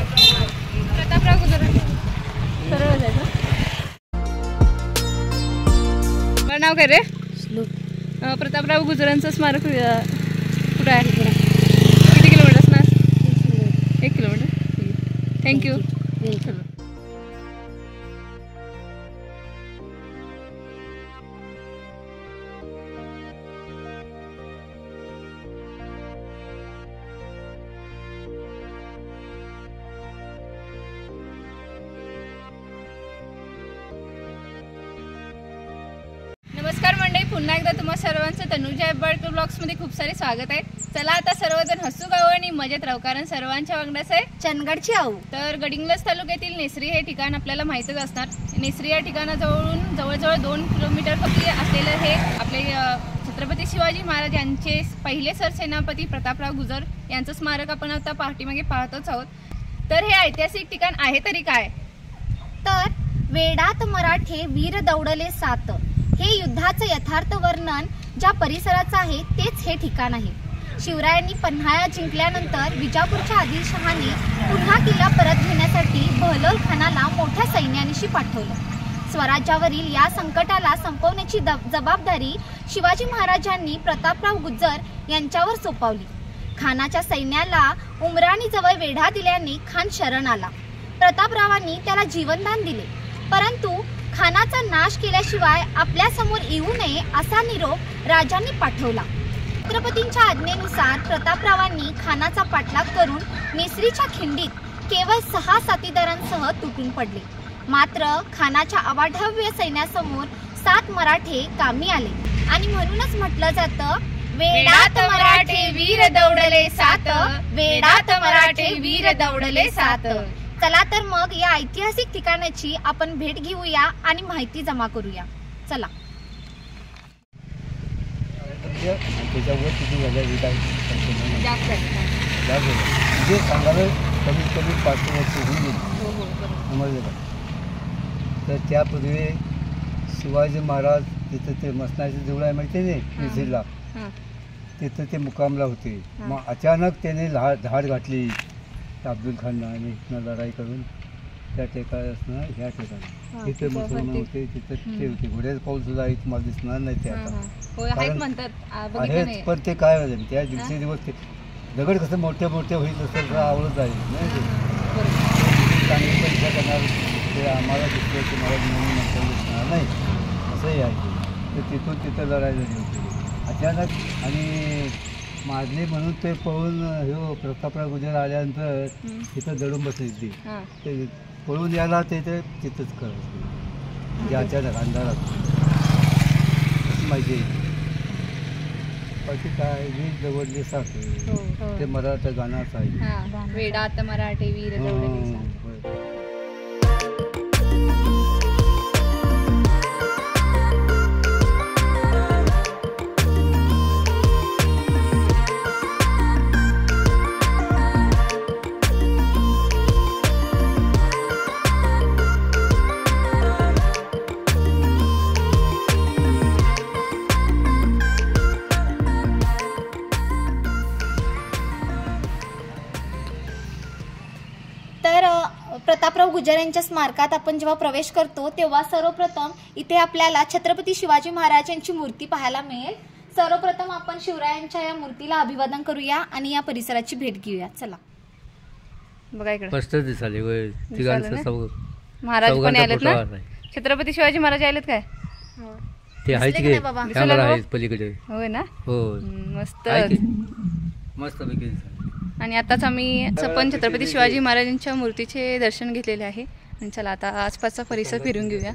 प्रतापराव गुजर सरळ जायचं. माझं नाव काय रे? प्रतापराव गुजरांचं स्मारक कुठं आहे? किती किलोमीटर असणार? 1 किलोमीटर. थँक्यू. नमस्कार मंडळी, पुन्हा एकदा तुम्हा सर्वांचं तनुजा हेब्बाळकर ब्लॉग्समध्ये खूप सारे स्वागत आहे. चला आता सर्वजण हसू गाव आणि मजेत राहू, कारण सर्वांच्या वांगडाच आहे चंदगडची आऊ. तर गडिंग्लज तालुक्यातील नेसरी हे ठिकाण आपल्याला माहीतच असणार. नेसरी या ठिकाणाजवळून जवळजवळ 2 किलोमीटर फक्त असलेलं हे आपले छत्रपती शिवाजी महाराज यांचे पहिले सरसेनापती प्रतापराव गुजर यांचं स्मारक आपण आता पाठीमागे पाहतच आहोत. तर हे ऐतिहासिक ठिकाण आहे तरी काय? तर वेडात मराठे वीर दौडले 7 हे युद्धाचं यथार्थ वर्णन ज्या परिसराचं आहे तेच हे ठिकाण आहे. शिवरायांनी पन्हाळा जिंकल्यानंतर विजापूरच्या आदिलशहाने पुन्हा किल्ला परत घेण्यासाठी बहलोल खानाला मोठ्या सैन्यानिशी पाठवलं. स्वराज्यावरील या संकटाला संपवण्याची जबाबदारी शिवाजी महाराजांनी प्रतापराव गुजर यांच्यावर सोपवली. खानाच्या सैन्याला उमराणीजवळ वेढा दिल्याने खान शरण आला. प्रतापरावांनी त्याला जीवनदान दिले, परंतु खानाचा नाश केल्याशिवाय आपल्या समोर येऊ नये असा निरोप राजांनी पाठवला. छत्रपतींच्या आज्ञेनुसार प्रतापरावांनी खानाचा पाठलाग करून नेसरीच्या खिंडीत केवळ 6 साथीदारांसह तुटून पडले. मात्र खानाच्या अवाढव्य सैन्यासमोर 7 मराठे कामी आले आणि म्हणूनच म्हटलं जातं, वेडात मराठे वीर दौडले 7, वेडात मराठे वीर दौडले 7. चला तर मग या ऐतिहासिक ठिकाणाची आपण भेट घेऊया आणि माहिती जमा करूया. चला. तर त्यापूर्वी शिवाजी महाराज तिथं ते मसनाची देऊळ आहे माहिती आहे नेसरीला, तिथं ते मुकामला होते. मग अचानक त्याने धाड घातली अब्दुल खानला आणि इथनं लढाई करून त्या ठिकाणी ह्या ठिकाणी तिथे मुसलमान होते, तिथं ते होते. घोड्याचं पाऊल सुद्धा आहे, तुम्हाला दिसणार नाही ते आता, आहेत. पण ते काय होतं त्या दिवसेदिवस ते दगड कसं मोठ्या मोठ्या होईल तसं आवडत जाईल नाही ते चांगली परीक्षा करणार. ते आम्हाला दिसलं की मला म्हणून नंतर दिसणार नाही असंही आहे. तर तिथून तिथं लढाई झाली होती अचानक. आणि मारली म्हणून ते पळून हो प्रतापराव गुजर आल्यानंतर तिथं दडून बसायची. ते पळून यायला ते तिथंच करत म्हणजे अचानक अंधारात माहिती आहे. बाकी काय वीर दौडले 7 ते मराठा गाणंच आहे. वेडात मराठे वीर दौडले 7. प्रतापराव गुजर यांच्या स्मारकात आपण जेव्हा प्रवेश करतो तेव्हा सर्वप्रथम इथे आपल्याला छत्रपती शिवाजी महाराज यांची मूर्ती पाहायला मिळेल. सर्वप्रथम आपण शिवरायांच्या या मूर्तीला अभिवादन करूया आणि या परिसराची भेट घेऊया. चला. बघा इकडे मस्त दिसाले महाराज पण आलेत ना, छत्रपती शिवाजी महाराज आलेत काय? ते आहेत पलीकडे. होय ना. हो मस्त मस्त. आणि आताच आम्ही आपण छत्रपती शिवाजी महाराजांच्या मूर्तीचे दर्शन घेतलेले आहे. आणि चला आता आसपासचा परिसर फिरून घेऊया.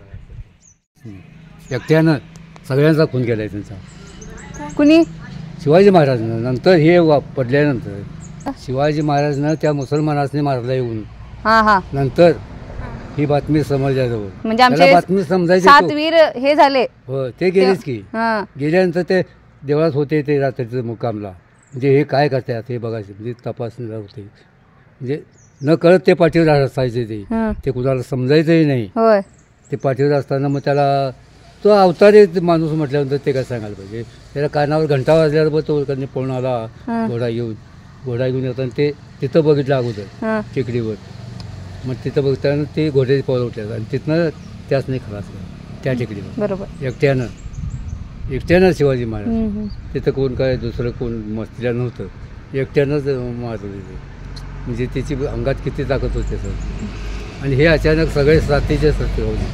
एकट्यानं सगळ्यांचा खून केलाय त्यांचा. कुणी? शिवाजी महाराजनं. नंतर हे पडल्यानंतर शिवाजी महाराजनं त्या मुसलमानासने मारला येऊन नंतर ही बातमी समजल्याजवळ म्हणजे आमच्या बातमी समजायची 7 वीर हे झाले. हो ते गेलेच की. गेल्यानंतर ते देवळात होते ते रात्रीचं मुक्कामला. म्हणजे हे काय करतात हे बघायचे म्हणजे तपासणी होते. म्हणजे न कळत ते पाठीवर असायचे ते कुणाला समजायचंही नाही. ते पाठीवर असताना मग त्याला तो अवतारी माणूस म्हटल्यानंतर ते काय सांगायला पाहिजे. त्याला कानावर घंटा वाजल्यावर तो पळून आला घोडा येऊन घोडा घेऊन येताना ते तिथं बघितलं अगोदर टेकडीवर. मग तिथं बघताना ते घोड्याची पावलं उठल्यात आणि तिथनं त्याच नाही खलास केला त्या टेकडीवर. बरोबर. एकट्यानं शिवाजी महाराज. तिथं कोण काय दुसरं कोण मस्तीला नव्हतं, एकट्यानंच मारत होते. म्हणजे त्याची अंगात किती ताकद होते सर. आणि हे अचानक सगळे साथीचे सत्य होते.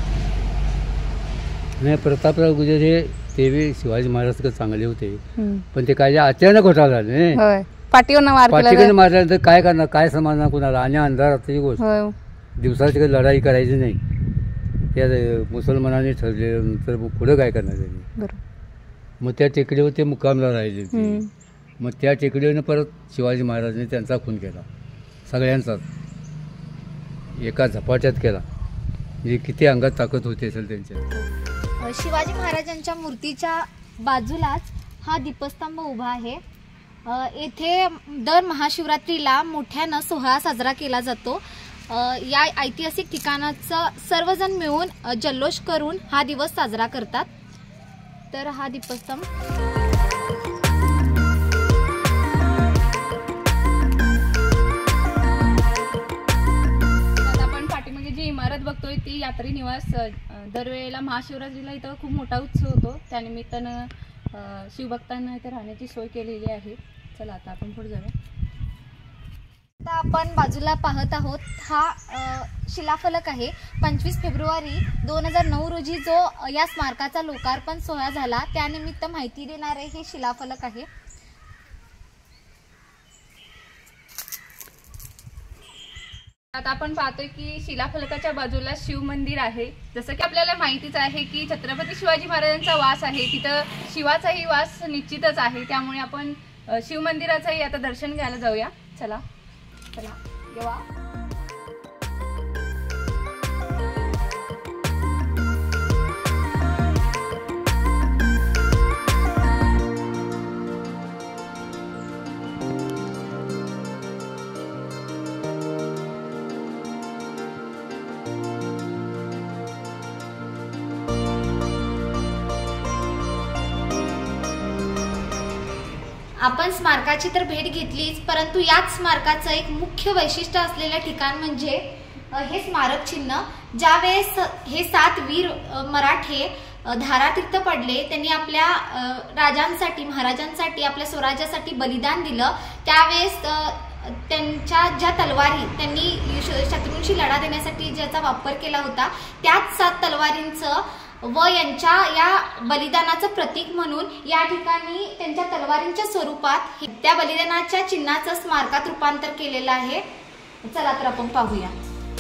आणि प्रतापराव गुजर हे तेही शिवाजी महाराज चांगले होते, पण ते काय अचानक घोटाळा झाले. पाठीकडे मारल्यानंतर काय करणार, काय समाधान कोणाला. आणि अंधाराची गोष्ट, दिवसाची काही लढाई करायची नाही. त्या मुसलमानांनी ठरल्यानंतर मग पुढं काय करणार त्यांनी. मग त्या टेकडीवर ते मुक्कामला राहिले. मग त्या टेकडीवरनं परत शिवाजी महाराजांनी त्यांचा खून केला, सगळ्यांचाच एका झपाट्यात केला. म्हणजे किती अंगात ताकद होती असेल त्यांच्या. शिवाजी महाराजांच्या मूर्तीच्या बाजूलाच हा दीपस्तंभ उभा आहे. येथे दर महाशिवरात्रीला मोठ्यानं सोहळा साजरा केला जातो. या ऐतिहासिक ठिकाणाचं सर्वजण मिळून जल्लोष करून हा दिवस साजरा करतात. तर हा दीपस्तंभ इमारत बघतोय ती यात्री निवास. दरवेळेला महाशिवरात्रीला इथं खूप मोठा उत्सव होतो. त्यानिमित्तानं शिवभक्तांना इथं राहण्याची सोय केलेली आहे. चला आता आपण पुढे जाऊया. आता आपण बाजूला पाहत आहोत हा शिलाफलक आहे. 25 फेब्रुवारी 2009 रोजी जो या स्मारकाचा लोकार्पण सोहळा झाला त्यानिमित्त माहिती देणारे हे शिलाफलक आहे. आता आपण पाहतोय की शिलाफलकाच्या बाजूला शिव मंदिर आहे. जसं की आपल्याला माहितीच आहे की छत्रपती शिवाजी महाराजांचा वास आहे, तिथं शिवाचाही वास निश्चितच आहे. त्यामुळे आपण शिव मंदिराचंही आता दर्शन घ्यायला जाऊया. चला चला येवा. आपण स्मारकाची तर भेट घेतलीच, परंतु याच स्मारकाचं एक मुख्य वैशिष्ट्य असलेलं ठिकाण म्हणजे हे स्मारक चिन्ह. ज्यावेळेस हे 7 वीर मराठे धारातीर्थ पडले, त्यांनी आपल्या राजांसाठी, महाराजांसाठी, आपल्या स्वराज्यासाठी बलिदान दिलं, त्यावेळेस त्यांच्या ज्या तलवारी त्यांनी शत्रूंशी लढा देण्यासाठी ज्याचा वापर केला होता, त्याच 7 तलवारींचं व यांच्या या बलिदानाचं प्रतीक म्हणून या ठिकाणी त्यांच्या तलवारींच्या स्वरूपात त्या बलिदानाच्या चिन्हाचं स्मारकात रूपांतर केलेलं आहे. चला तर आपण पाहूया.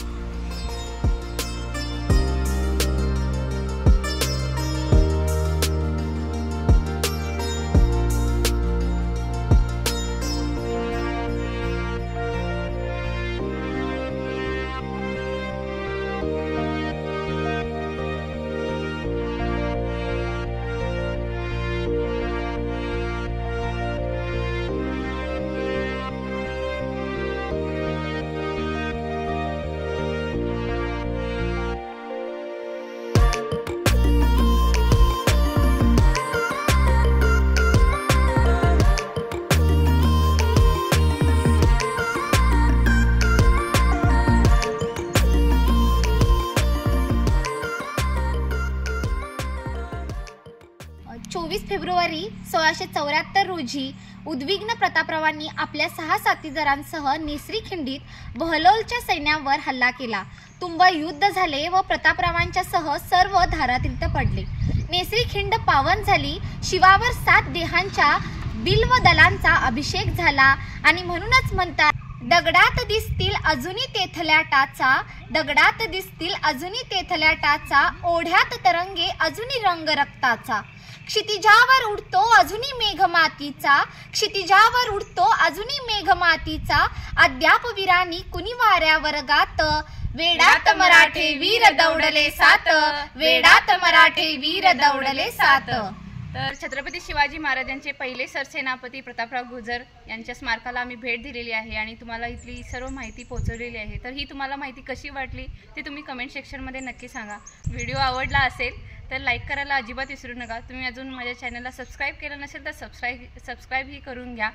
फेब्रुवारी 1674 रोजी उद्विग्न प्रतापरावांनी आपल्या 6 साथीदारांसह नेसरी खिंडीत बहलोलच्या सैन्यावर हल्ला केला. तुंबळ युद्ध झाले व प्रतापरावांच्या सह सर्व धारातीर्थ पडले. नेसरी खिंड पावन झाली. शिवावर 7 देहांच्या बिल्व दलांचा अभिषेक झाला आणि म्हणूनच म्हणतात, दगडात दिसतील अजूनी तेथल्या टाचा, दगडात दिसतील अजूनी तेथल्या टाचा, ओढ्यात तरंगे अजूनी रंग रक्ताचा. क्षितिजावर उडतो अजूनी मेघमातीचा, क्षितिजावर उडतो अजूनी मेघमातीचा, अद्याप वीरांनी कुणी वाऱ्यावर गात, वेडात मराठे वीर दौडले 7, वेडात मराठे वीर दौडले 7. तर छत्रपती शिवाजी महाराजांचे पहिले सरसेनापती प्रतापराव गुजर यांच्या स्मारकाला आम्ही भेट दिलेली आहे आणि तुम्हाला इथली सर्व माहिती पोहोचवलेली आहे. तर ही तुम्हाला माहिती कशी वाटली ते तुम्ही कमेंट सेक्शनमध्ये नक्की सांगा. व्हिडिओ आवडला असेल तर लाईक करायला अजिबात विसरू नका. तुम्ही अजून माझ्या चॅनलला सबस्क्राईब केलं नसेल तर सबस्क्राईब ही करून घ्या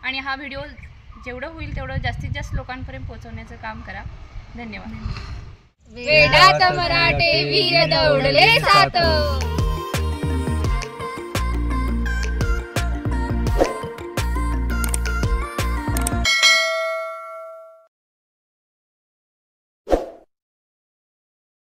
आणि हा व्हिडिओ जेवढं होईल तेवढं जास्तीत जास्त लोकांपर्यंत पोहोचवण्याचं काम करा. धन्यवाद. वेडात मराठे वीर दौडले सात.